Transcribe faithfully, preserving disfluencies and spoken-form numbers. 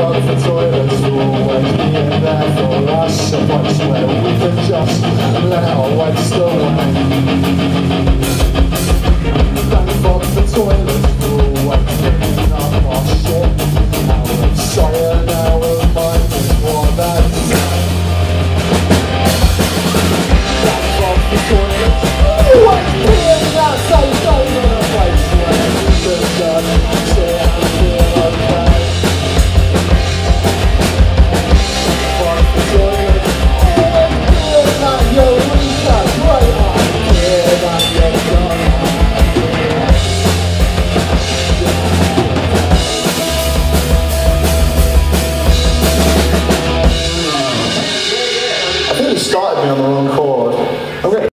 fuck for toilets will always be in there for us. A place where we can just let our waste away.